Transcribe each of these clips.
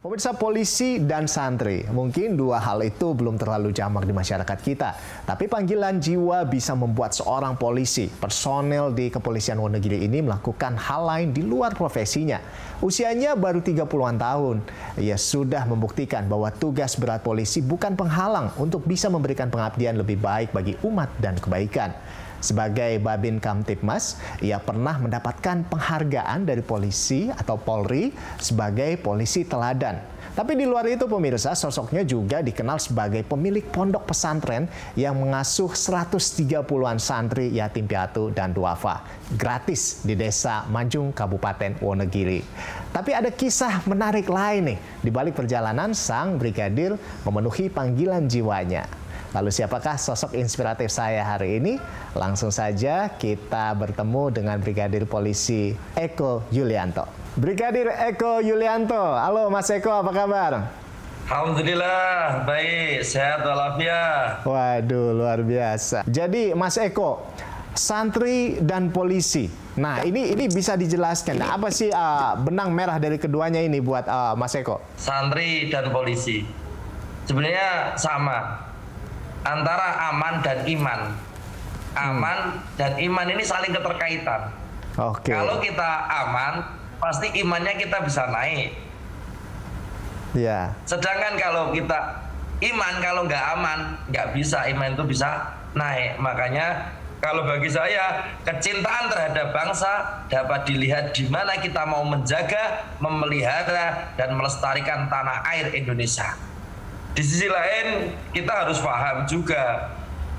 Pemirsa, polisi dan santri, mungkin dua hal itu belum terlalu jamak di masyarakat kita. Tapi panggilan jiwa bisa membuat seorang polisi, personel di Kepolisian Wonogiri ini melakukan hal lain di luar profesinya. Usianya baru 30-an tahun. Ia sudah membuktikan bahwa tugas berat polisi bukan penghalang untuk bisa memberikan pengabdian lebih baik bagi umat dan kebaikan. Sebagai Babin Kamtibmas, ia pernah mendapatkan penghargaan dari polisi atau Polri sebagai polisi teladan. Tapi di luar itu pemirsa, sosoknya juga dikenal sebagai pemilik pondok pesantren yang mengasuh 130-an santri yatim piatu dan duafa gratis di Desa Manjung, Kabupaten Wonogiri. Tapi ada kisah menarik lain nih di balik perjalanan sang brigadir memenuhi panggilan jiwanya. Lalu siapakah sosok inspiratif saya hari ini? Langsung saja kita bertemu dengan Brigadir Polisi Eko Yulianto. Brigadir Eko Yulianto, halo Mas Eko, apa kabar? Alhamdulillah, baik, sehat walafiat. Waduh, luar biasa. Jadi Mas Eko, santri dan polisi. Nah, ini bisa dijelaskan. Apa sih benang merah dari keduanya ini buat Mas Eko? Santri dan polisi sebenarnya sama. Antara aman dan iman. Aman dan iman ini saling keterkaitan. Oke. Kalau kita aman, pasti imannya kita bisa naik. Ya. Sedangkan kalau kita iman, kalau nggak aman, nggak bisa, iman itu bisa naik. Makanya kalau bagi saya, kecintaan terhadap bangsa dapat dilihat di mana kita mau menjaga, memelihara, dan melestarikan tanah air Indonesia. Di sisi lain, kita harus paham juga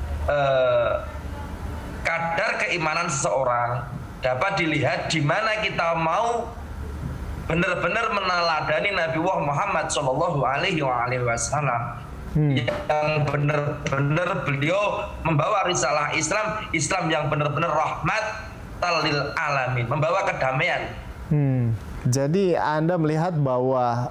kadar keimanan seseorang dapat dilihat di mana kita mau benar-benar meneladani Nabi Muhammad SAW yang benar-benar beliau membawa risalah Islam yang benar-benar rahmat lil alamin, membawa kedamaian. Jadi Anda melihat bahwa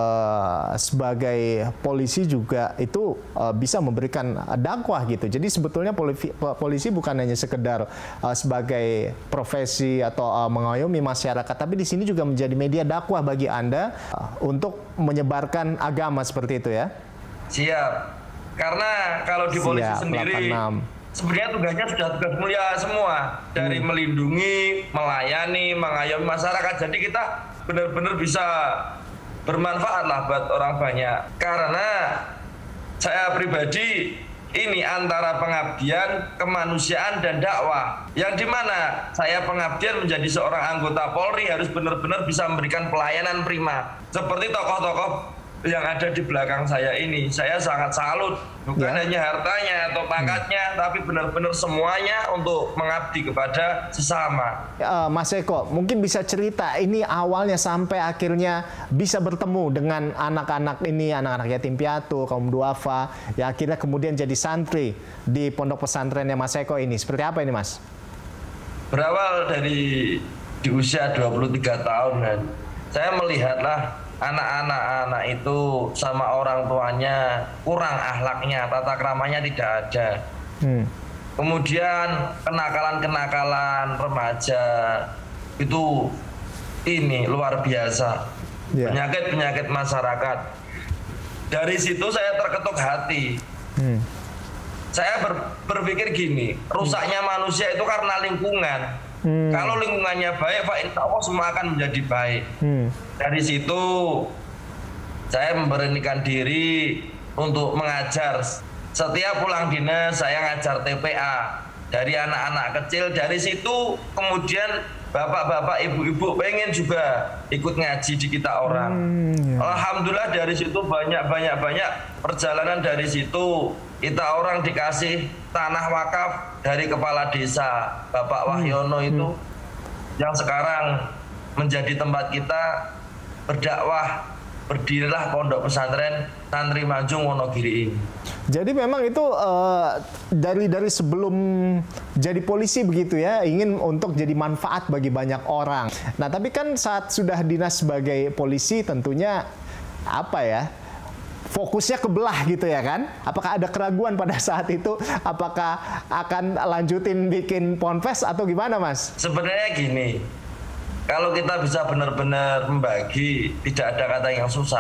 sebagai polisi juga itu bisa memberikan dakwah gitu. Jadi sebetulnya polisi bukan hanya sekedar sebagai profesi atau mengayomi masyarakat, tapi di sini juga menjadi media dakwah bagi Anda untuk menyebarkan agama seperti itu ya? Siap. Karena kalau di polisi sendiri sebenarnya tugasnya sudah tugas mulia semua, dari melindungi, melayani, mengayomi masyarakat. Jadi kita benar-benar bisa bermanfaat lah buat orang banyak. Karena saya pribadi ini antara pengabdian, kemanusiaan, dan dakwah. Yang dimana saya pengabdian menjadi seorang anggota Polri harus benar-benar bisa memberikan pelayanan prima. Seperti tokoh-tokoh yang ada di belakang saya ini, saya sangat salut. Bukan hanya hartanya atau pangkatnya, tapi benar-benar semuanya untuk mengabdi kepada sesama. Mas Eko, mungkin bisa cerita ini awalnya sampai akhirnya bisa bertemu dengan anak-anak ini, anak-anak yatim piatu, kaum duafa, yang akhirnya kemudian jadi santri di pondok pesantrennya Mas Eko ini. Seperti apa ini, Mas? Berawal dari di usia 23 tahun, dan saya melihatlah anak-anak itu sama orang tuanya kurang akhlaknya, tata keramanya tidak ada. Kemudian kenakalan-kenakalan remaja itu ini luar biasa. Penyakit-penyakit masyarakat. Dari situ saya terketuk hati. Saya berpikir gini, rusaknya manusia itu karena lingkungan. Kalau lingkungannya baik, Pak, insya Allah semua akan menjadi baik. Dari situ saya memberanikan diri untuk mengajar. Setiap pulang dinas saya ngajar TPA dari anak-anak kecil. Dari situ kemudian bapak-bapak, ibu-ibu pengen juga ikut ngaji di kita orang. Alhamdulillah dari situ banyak perjalanan. Dari situ kita orang dikasih tanah wakaf dari kepala desa Bapak Wahyono itu, yang sekarang menjadi tempat kita berdakwah. Berdirilah pondok pesantren Santri Manjung Wonogiri ini. Jadi memang itu dari sebelum jadi polisi begitu ya, ingin untuk jadi manfaat bagi banyak orang. Nah, tapi kan saat sudah dinas sebagai polisi tentunya apa ya? Fokusnya kebelah gitu ya kan? Apakah ada keraguan pada saat itu? Apakah akan lanjutin bikin ponpes atau gimana, Mas? Sebenarnya gini, kalau kita bisa benar-benar membagi, tidak ada kata yang susah.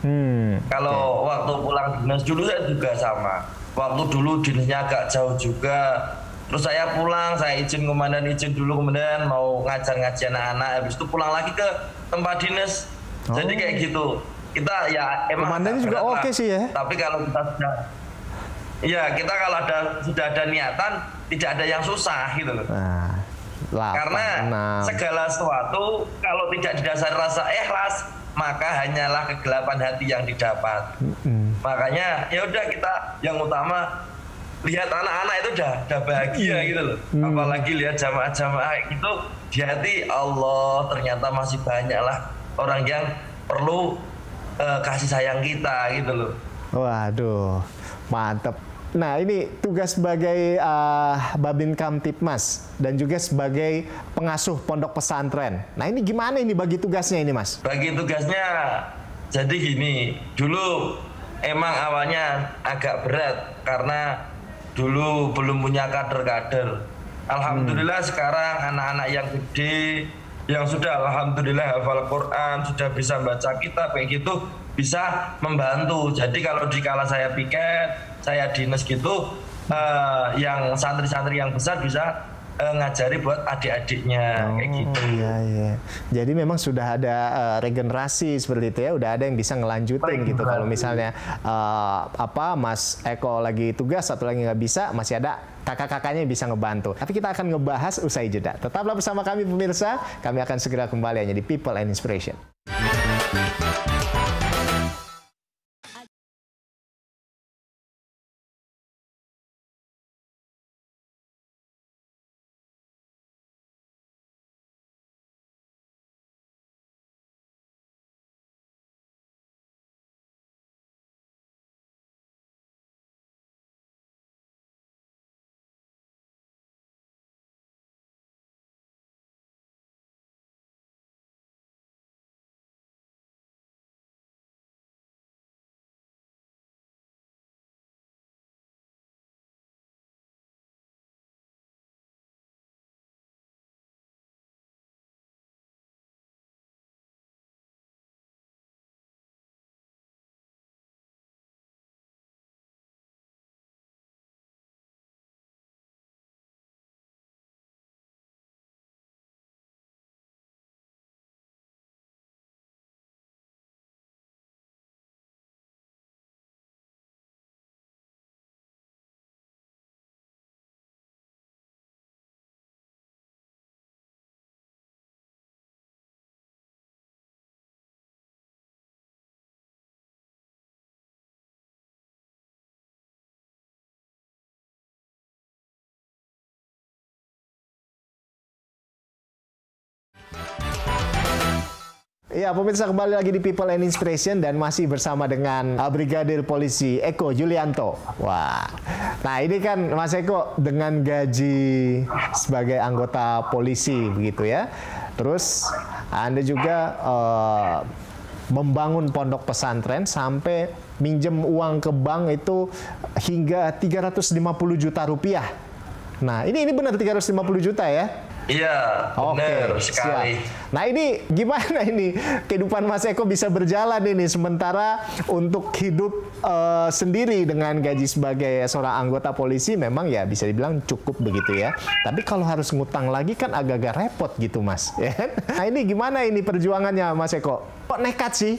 Kalau waktu pulang dinas dulu saya juga sama. Waktu dulu dinasnya agak jauh juga. Terus saya pulang, saya izin komandan, izin dulu komandan mau ngajar-ngaji anak-anak. Habis itu pulang lagi ke tempat dinas. Jadi kayak gitu. Kita ya emang komandannya juga oke sih ya. Tapi kalau kita kita kalau sudah ada niatan, tidak ada yang susah gitu loh. Karena segala sesuatu kalau tidak didasari rasa ikhlas, maka hanyalah kegelapan hati yang didapat. Makanya ya udah kita yang utama lihat anak-anak itu udah bahagia gitu loh. Apalagi lihat jamaah-jamaah itu di hati Allah ternyata masih banyak lah orang yang perlu kasih sayang kita gitu loh. Waduh, mantep. Nah, ini tugas sebagai Babin Kamtipmas dan juga sebagai pengasuh pondok pesantren. Nah, ini gimana ini bagi tugasnya ini, Mas? Bagi tugasnya, jadi gini, dulu emang awalnya agak berat karena dulu belum punya kader-kader. Alhamdulillah sekarang anak-anak yang gede, yang sudah alhamdulillah hafal Quran, sudah bisa baca kitab kayak gitu, bisa membantu. Jadi kalau dikala saya piket, saya dinas gitu, yang santri-santri yang besar bisa ngajari buat adik-adiknya kayak gitu. Iya. Jadi memang sudah ada regenerasi seperti itu ya, udah ada yang bisa ngelanjutin gitu. Kalau misalnya Mas Eko lagi tugas atau lagi nggak bisa, masih ada kakak-kakaknya yang bisa ngebantu. Tapi kita akan ngebahas usai jeda. Tetaplah bersama kami pemirsa, kami akan segera kembali hanya di People and Inspiration. Ya, pemirsa, kembali lagi di People and Inspiration dan masih bersama dengan Brigadir Polisi Eko Yulianto. Wah, nah ini kan Mas Eko dengan gaji sebagai anggota polisi begitu ya. Terus Anda juga membangun pondok pesantren sampai minjem uang ke bank itu hingga 350 juta rupiah. Nah, ini benar 350 juta ya? Iya, benar sekali. Siap. Nah, ini gimana ini kehidupan Mas Eko bisa berjalan ini sementara untuk hidup sendiri dengan gaji sebagai seorang anggota polisi memang ya bisa dibilang cukup begitu ya. Tapi kalau harus ngutang lagi kan agak-agak repot gitu, Mas. Nah, ini gimana ini perjuangannya Mas Eko? Kok nekat sih?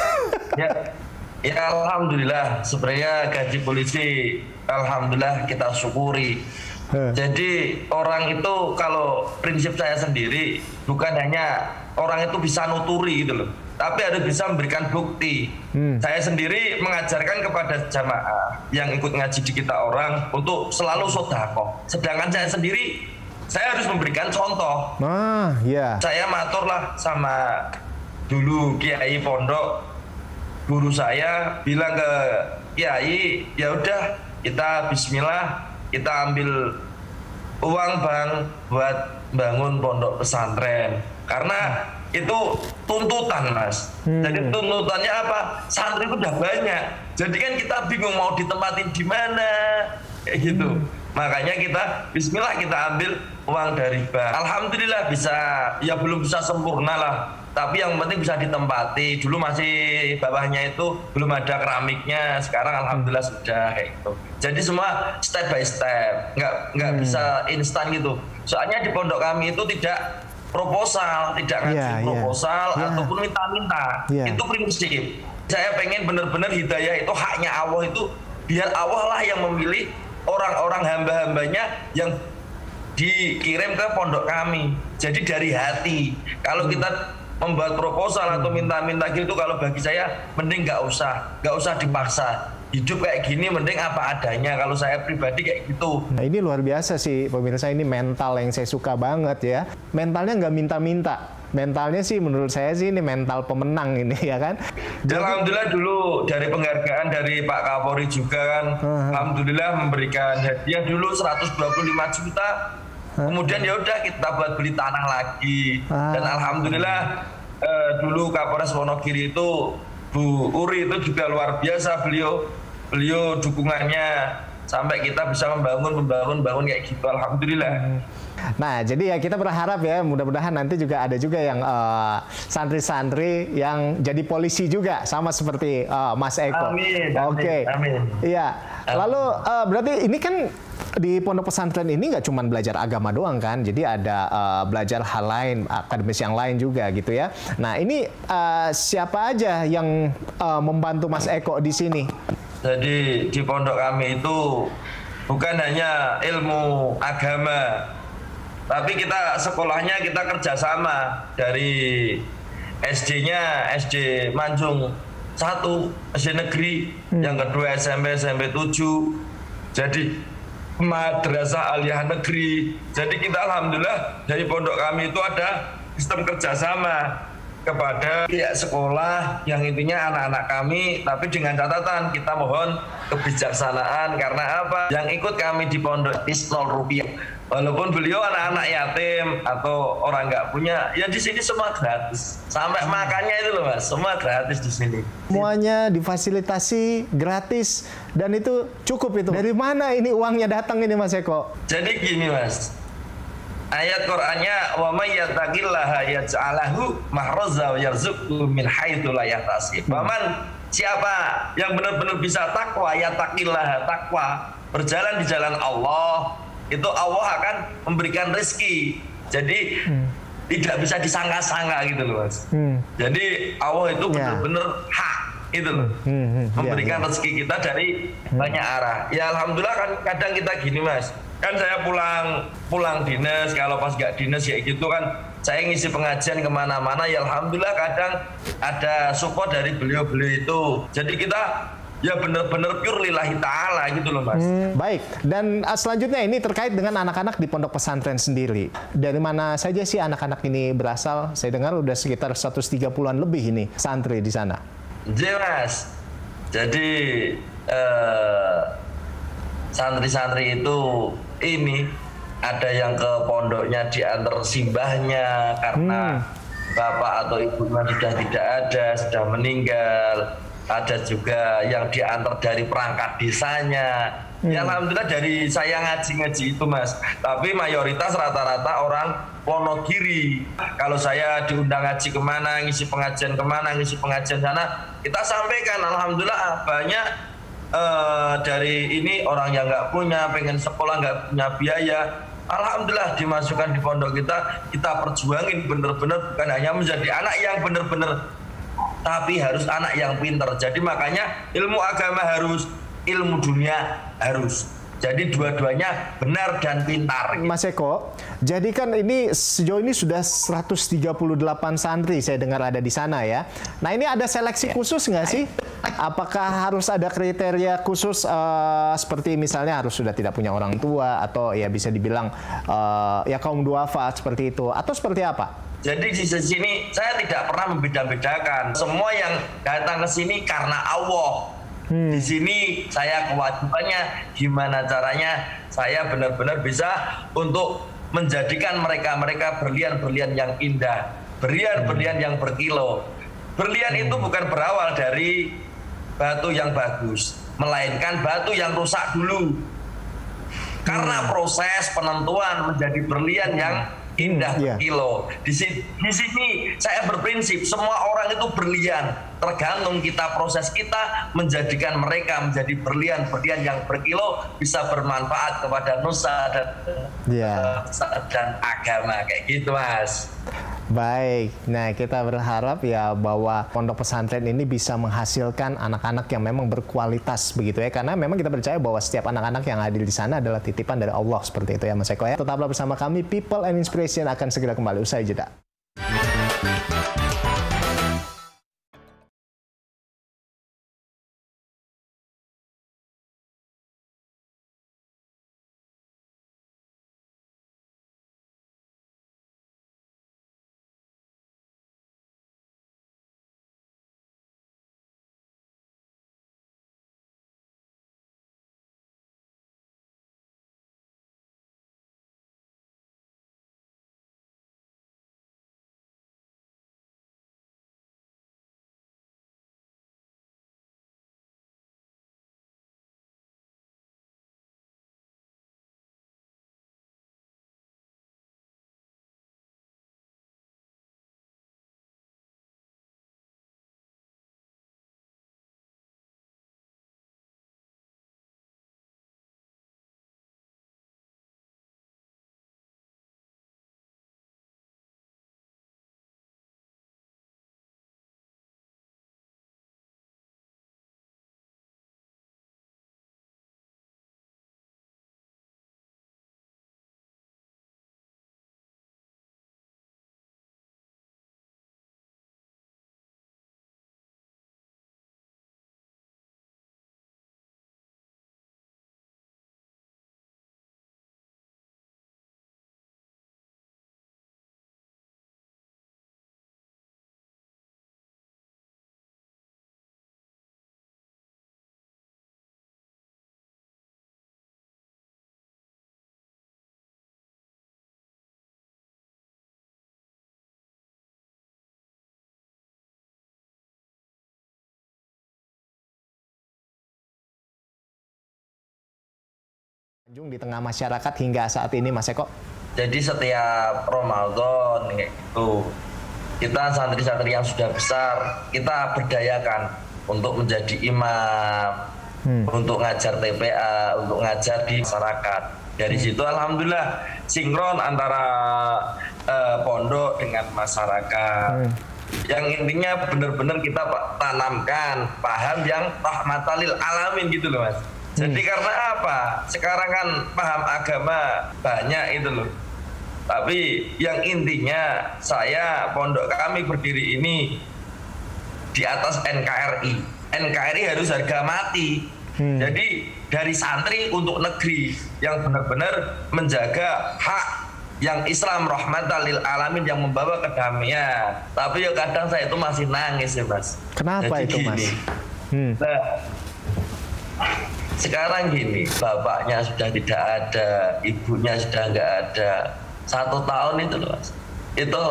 Ya, alhamdulillah. Sebenarnya gaji polisi, alhamdulillah kita syukuri. Jadi orang itu kalau prinsip saya sendiri bukan hanya orang itu bisa nuturi gitu loh, tapi harus bisa memberikan bukti. Saya sendiri mengajarkan kepada jamaah yang ikut ngaji di kita orang untuk selalu sodako. Sedangkan saya sendiri saya harus memberikan contoh. Saya maturlah sama dulu kiai pondok, guru saya bilang ke kiai, ya udah kita bismillah, kita ambil uang bank buat bangun pondok pesantren karena itu tuntutan, Mas. Jadi tuntutannya apa? Santri itu udah banyak, jadi kan kita bingung mau ditempatin di mana kayak gitu. Makanya kita bismillah kita ambil uang dari bank. Alhamdulillah bisa, ya belum bisa sempurna lah, tapi yang penting bisa ditempati. Dulu masih bawahnya itu belum ada keramiknya, sekarang alhamdulillah sudah kayak gitu. Jadi semua step by step, nggak bisa instan gitu. Soalnya di pondok kami itu tidak proposal, tidak ngasih proposal ataupun minta-minta. Itu prinsip. Saya pengen benar-benar hidayah itu haknya Allah, itu biar Allah lah yang memilih orang-orang hamba-hambanya yang dikirim ke pondok kami. Jadi dari hati. Kalau kita membuat proposal atau minta-minta gitu, kalau bagi saya mending nggak usah dipaksa. Hidup kayak gini mending apa adanya, kalau saya pribadi kayak gitu. Nah, ini luar biasa sih pemirsa, ini mental yang saya suka banget ya. Mentalnya nggak minta-minta. Mentalnya sih menurut saya sih ini mental pemenang ini ya kan. Jadi, alhamdulillah dulu dari penghargaan dari Pak Kapolri juga kan, alhamdulillah memberikan hadiah dulu 125 juta. Kemudian ya udah kita buat beli tanah lagi. Dan alhamdulillah dulu Kapolres Wonogiri itu Bu Uri itu juga luar biasa, beliau dukungannya sampai kita bisa membangun kayak gitu, alhamdulillah. Nah, jadi ya kita berharap ya mudah-mudahan nanti juga ada juga yang santri-santri yang jadi polisi juga sama seperti Mas Eko. Amin. Oke. Amin. Iya. Lalu berarti ini kan di pondok pesantren ini nggak cuma belajar agama doang kan, jadi ada belajar hal lain, akademis yang lain juga gitu ya. Nah ini siapa aja yang membantu Mas Eko di sini? Jadi di pondok kami itu bukan hanya ilmu agama, tapi kita sekolahnya kita kerjasama dari SD-nya SD Manjung 1, SD negeri, yang kedua SMP 7, jadi Madrasah Aliyah Negeri. Jadi kita alhamdulillah dari pondok kami itu ada sistem kerjasama kepada pihak sekolah yang intinya anak-anak kami, tapi dengan catatan kita mohon kebijaksanaan karena apa? Yang ikut kami di pondok is 0 rupiah. Walaupun beliau anak-anak yatim atau orang nggak punya, ya di sini semua gratis. Sampai makannya itu loh Mas, semua gratis di sini. Semuanya difasilitasi gratis dan itu cukup itu. Dari mana ini uangnya datang ini Mas Eko? Jadi gini Mas, ayat Qur'annya wa may yattaqillaha yaj'alahu mahraza wa yarzuqhu min haitsu la yahtasib. Paman siapa yang benar-benar bisa takwa, yattaqillaha, takwa, berjalan di jalan Allah, itu Allah akan memberikan rezeki. Jadi tidak bisa disangka-sangka gitu loh Mas. Jadi Allah itu benar-benar hak itu loh, memberikan rezeki kita dari banyak arah. Ya alhamdulillah kan kadang kita gini Mas, kan saya pulang dinas, kalau pas nggak dinas ya gitu kan saya ngisi pengajian kemana-mana, ya alhamdulillah kadang ada support dari beliau-beliau itu. Jadi kita ya benar-benar pure lillahi ta'ala gitu loh Mas. Baik, dan selanjutnya ini terkait dengan anak-anak di pondok pesantren sendiri. Dari mana saja sih anak-anak ini berasal? Saya dengar udah sekitar 130-an lebih ini santri di sana. Mas, jadi santri-santri itu ini ada yang ke pondoknya diantar simbahnya karena bapak atau ibunya sudah tidak ada, sudah meninggal. Ada juga yang diantar dari perangkat desanya. Ya alhamdulillah dari saya ngaji-ngaji itu Mas. Tapi mayoritas rata-rata orang Wonogiri. Kalau saya diundang ngaji kemana, ngisi pengajian kemana, ngisi pengajian sana, kita sampaikan alhamdulillah banyak dari ini orang yang nggak punya, pengen sekolah nggak punya biaya. Alhamdulillah dimasukkan di pondok kita perjuangin bener-bener, bukan hanya menjadi anak yang bener-bener, tapi harus anak yang pinter. Jadi makanya ilmu agama harus, ilmu dunia harus. Jadi dua-duanya benar dan pintar. Mas Eko, jadi kan ini sejauh ini sudah 138 santri saya dengar ada di sana ya. Nah ini ada seleksi khusus nggak sih? Apakah harus ada kriteria khusus seperti misalnya harus sudah tidak punya orang tua atau ya bisa dibilang ya kaum duafa seperti itu atau seperti apa? Jadi di sini saya tidak pernah membeda-bedakan. Semua yang datang ke sini karena Allah. Di sini saya kewajibannya gimana caranya saya benar-benar bisa untuk menjadikan mereka berlian-berlian yang indah, berlian-berlian yang berkilo. Berlian itu bukan berawal dari batu yang bagus, melainkan batu yang rusak dulu. Karena proses penentuan menjadi berlian yang indah per kilo. Di sini saya berprinsip semua orang itu berlian, tergantung kita proses kita menjadikan mereka menjadi berlian yang berkilo bisa bermanfaat kepada nusa dan agama kayak gitu Mas. Baik, nah kita berharap ya bahwa pondok pesantren ini bisa menghasilkan anak-anak yang memang berkualitas begitu ya, karena memang kita percaya bahwa setiap anak-anak yang hadir di sana adalah titipan dari Allah seperti itu ya Mas Eko ya. Tetaplah bersama kami, People and Inspiration akan segera kembali usai jeda. Di tengah masyarakat hingga saat ini Mas Eko. Jadi setiap Ramadan itu kita santri-santri yang sudah besar kita berdayakan untuk menjadi imam, untuk ngajar TPA, untuk ngajar di masyarakat. Dari situ alhamdulillah sinkron antara pondok dengan masyarakat. Yang intinya benar-benar kita tanamkan paham yang rahmatan lil alamin gitu loh Mas. Jadi karena apa? Sekarang kan paham agama banyak itu loh. Tapi yang intinya pondok kami berdiri ini di atas NKRI. NKRI harus harga mati. Jadi dari santri untuk negeri yang benar-benar menjaga hak yang Islam rahmatan lil alamin yang membawa kedamaian. Tapi ya kadang saya itu masih nangis ya Mas. Kenapa jadi itu Mas? Nah, sekarang gini, bapaknya sudah tidak ada, ibunya sudah nggak ada. 1 tahun itu loh Mas. Itu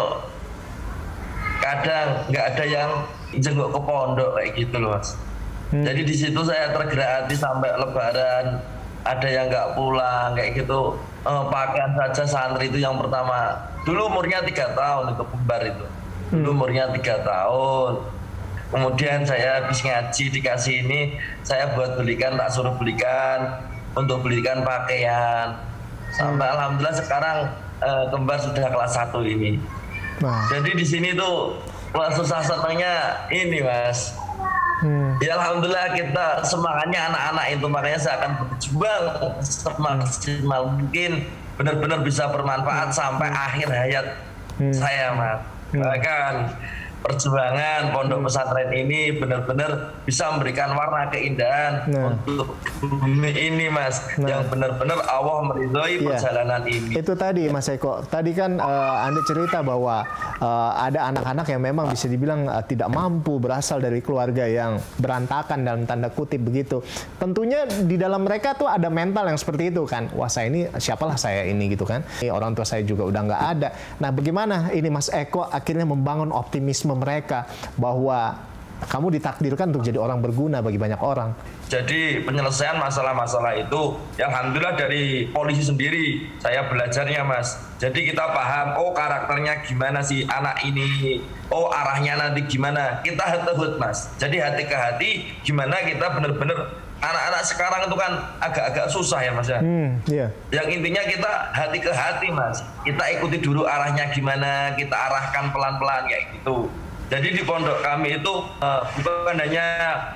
kadang nggak ada yang jenguk ke pondok kayak gitu loh Mas. Jadi di situ saya tergerak hati sampai Lebaran ada yang nggak pulang kayak gitu. Pakaian saja santri itu yang pertama. Dulu umurnya 3 tahun itu kembar itu. Dulu umurnya 3 tahun. Kemudian saya habis ngaji dikasih ini, saya buat belikan, tak suruh belikan untuk belikan pakaian. Sampai alhamdulillah sekarang kembar sudah kelas 1 ini. Jadi di sini tuh susah senangnya ini Mas. Ya alhamdulillah kita semangatnya anak-anak itu, makanya saya akan berjuang semaksimal mungkin benar-benar bisa bermanfaat sampai akhir hayat saya Mas. Bahkan perjuangan pondok pesantren ini benar-benar bisa memberikan warna keindahan untuk bumi ini Mas, yang benar-benar Allah meridhoi perjalanan ini. Itu tadi Mas Eko, tadi kan Anda cerita bahwa ada anak-anak yang memang bisa dibilang tidak mampu, berasal dari keluarga yang berantakan dalam tanda kutip begitu. Tentunya di dalam mereka tuh ada mental yang seperti itu kan, wah saya ini siapalah saya ini gitu kan, orang tua saya juga udah nggak ada. Nah bagaimana ini Mas Eko akhirnya membangun optimisme mereka bahwa kamu ditakdirkan untuk jadi orang berguna bagi banyak orang? Jadi penyelesaian masalah-masalah itu, ya alhamdulillah dari polisi sendiri saya belajarnya Mas. Jadi kita paham, oh karakternya gimana sih anak ini, oh arahnya nanti gimana. Kita head to head, Mas. Jadi hati ke hati, gimana kita benar-benar, anak-anak sekarang itu kan agak-agak susah ya, Mas ya. Iya. Yang intinya kita hati ke hati, Mas. Kita ikuti dulu arahnya gimana, kita arahkan pelan-pelan kayak gitu. Jadi di pondok kami itu bukan hanya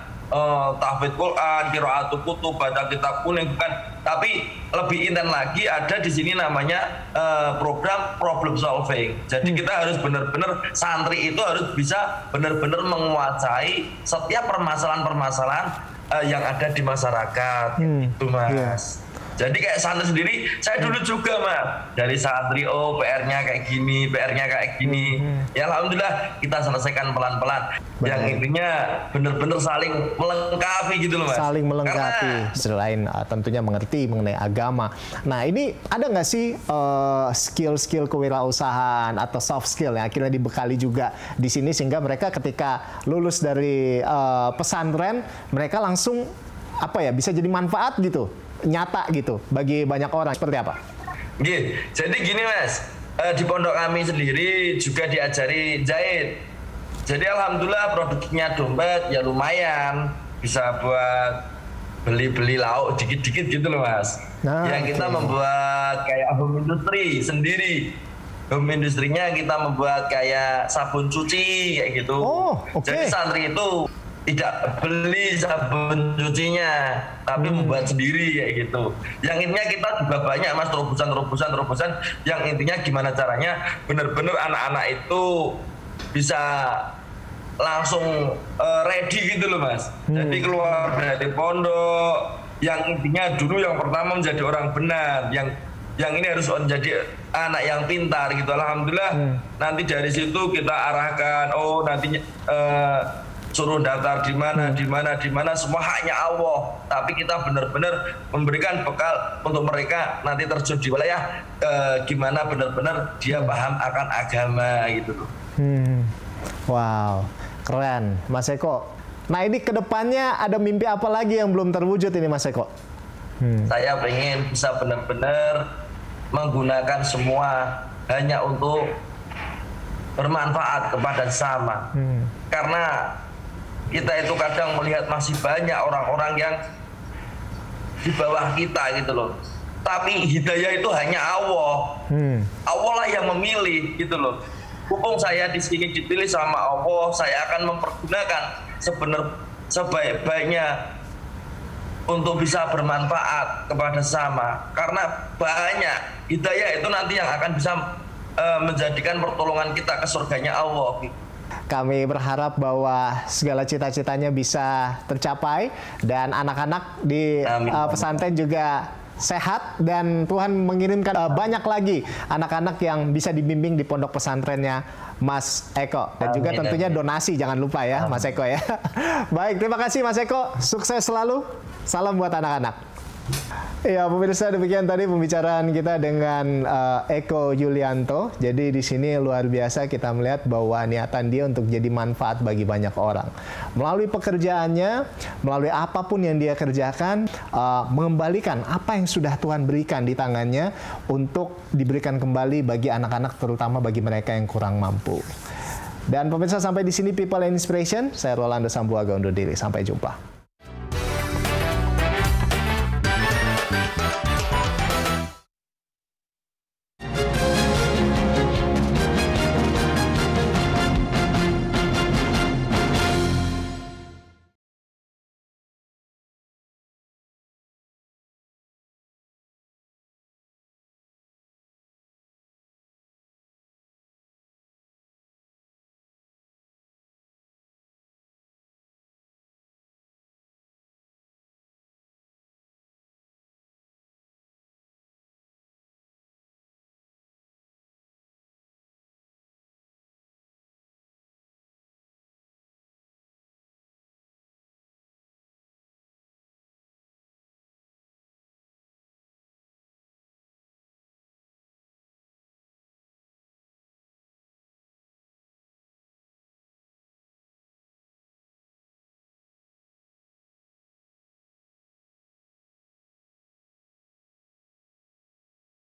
tahfidz Quran, qiraatul kutub, baca kitab kuning, bukan, tapi lebih intens lagi ada di sini namanya program problem solving. Jadi kita harus benar-benar, santri itu harus bisa benar-benar menguasai setiap permasalahan-permasalahan yang ada di masyarakat, itu Mas. Yeah. Jadi kayak santri sendiri, saya dulu juga Mas, dari santri, oh PR-nya kayak gini, PR-nya kayak gini. Ya Alhamdulillah kita selesaikan pelan-pelan. Yang intinya benar-benar saling melengkapi gitu loh Mas. Saling melengkapi, selain tentunya mengerti mengenai agama. Nah ini ada nggak sih skill-skill kewirausahaan atau soft skill yang akhirnya dibekali juga di sini, sehingga mereka ketika lulus dari pesantren, mereka langsung bisa jadi manfaat gitu, nyata gitu bagi banyak orang, seperti apa? Jadi gini Mas, di pondok kami sendiri juga diajari jahit. Jadi alhamdulillah produknya dompet ya lumayan, bisa buat beli-beli lauk dikit-dikit gitu loh Mas. Yang kita membuat kayak home industry sendiri. Home industrinya kita membuat kayak sabun cuci kayak gitu. Jadi santri itu tidak beli sabun cucinya, tapi membuat sendiri kayak gitu. Yang intinya kita juga banyak Mas, terobosan yang intinya gimana caranya benar-benar anak-anak itu bisa langsung ready gitu loh Mas. Jadi keluar dari pondok, yang intinya dulu yang pertama menjadi orang benar, yang ini harus menjadi anak yang pintar gitu. Alhamdulillah nanti dari situ kita arahkan, oh nantinya suruh daftar di mana, semua haknya Allah. Tapi kita benar-benar memberikan bekal untuk mereka nanti terjun di wilayah gimana benar-benar dia paham akan agama gitu loh. Wow, keren Mas Eko. Nah ini kedepannya ada mimpi apa lagi yang belum terwujud ini Mas Eko? Saya pengen bisa benar-benar menggunakan semua hanya untuk bermanfaat kepada sesama. Karena kita itu kadang melihat masih banyak orang-orang yang di bawah kita gitu loh. Tapi hidayah itu hanya Allah. Allah lah yang memilih gitu loh. Mumpung saya di sini dipilih sama Allah, saya akan mempergunakan sebaik-baiknya untuk bisa bermanfaat kepada sesama. Karena banyak hidayah itu nanti yang akan bisa menjadikan pertolongan kita ke surganya Allah. Kami berharap bahwa segala cita-citanya bisa tercapai dan anak-anak di pesantren juga sehat, dan Tuhan mengirimkan banyak lagi anak-anak yang bisa dibimbing di pondok pesantrennya Mas Eko. Dan juga tentunya donasi, jangan lupa ya Mas Eko ya. Baik, terima kasih Mas Eko. Sukses selalu. Salam buat anak-anak. Ya, pemirsa, demikian tadi pembicaraan kita dengan Eko Yulianto. Jadi di sini luar biasa kita melihat bahwa niatan dia untuk jadi manfaat bagi banyak orang. Melalui pekerjaannya, melalui apapun yang dia kerjakan, mengembalikan apa yang sudah Tuhan berikan di tangannya untuk diberikan kembali bagi anak-anak, terutama bagi mereka yang kurang mampu. Dan pemirsa, sampai di sini People and Inspiration. Saya Rolando Sambuaga undur diri. Sampai jumpa.